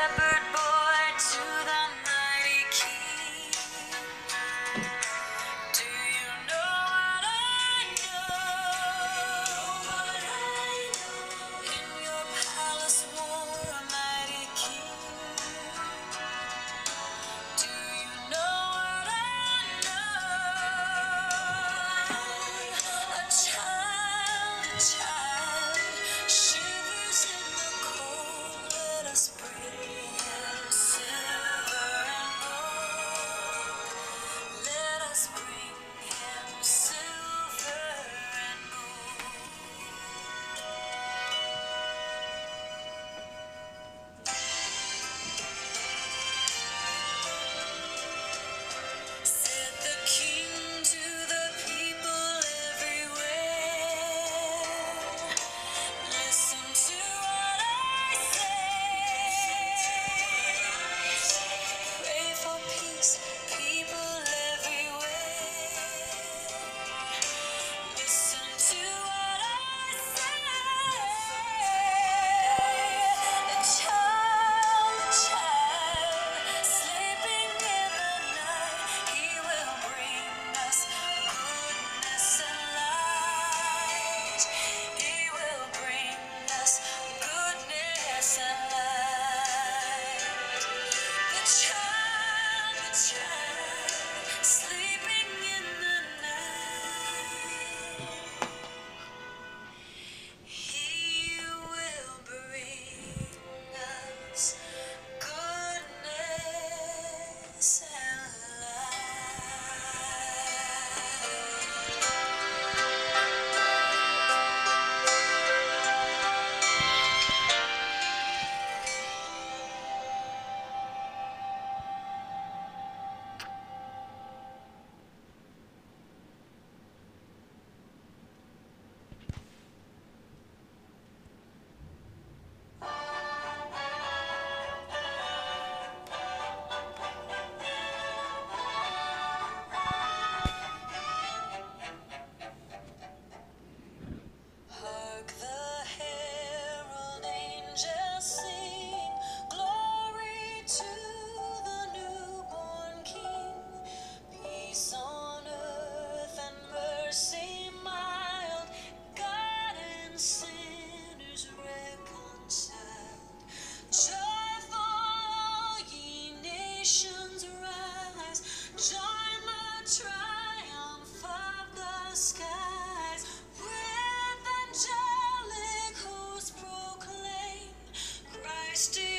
shepherd boy to the mighty king. Do you know what I know? In your palace war, a mighty king. Do you know what I know? A child shivers in the cold. Let us bring him silver and gold. Let us bring him silver and gold. Said the king to the people everywhere. Listen to what I say. Pray for peace, people everywhere. Listen to what I say. A child, sleeping in the night. He will bring us goodness and light. He will bring us goodness and light. The child, sleeping in the night. He will bring us goodness and hark the herald angels sing, glory to the newborn King. Peace on earth and mercy mild, God and sinners reconciled. Joyful ye nations rise, join the triumph of the skies. With angelic hosts proclaim, Christ is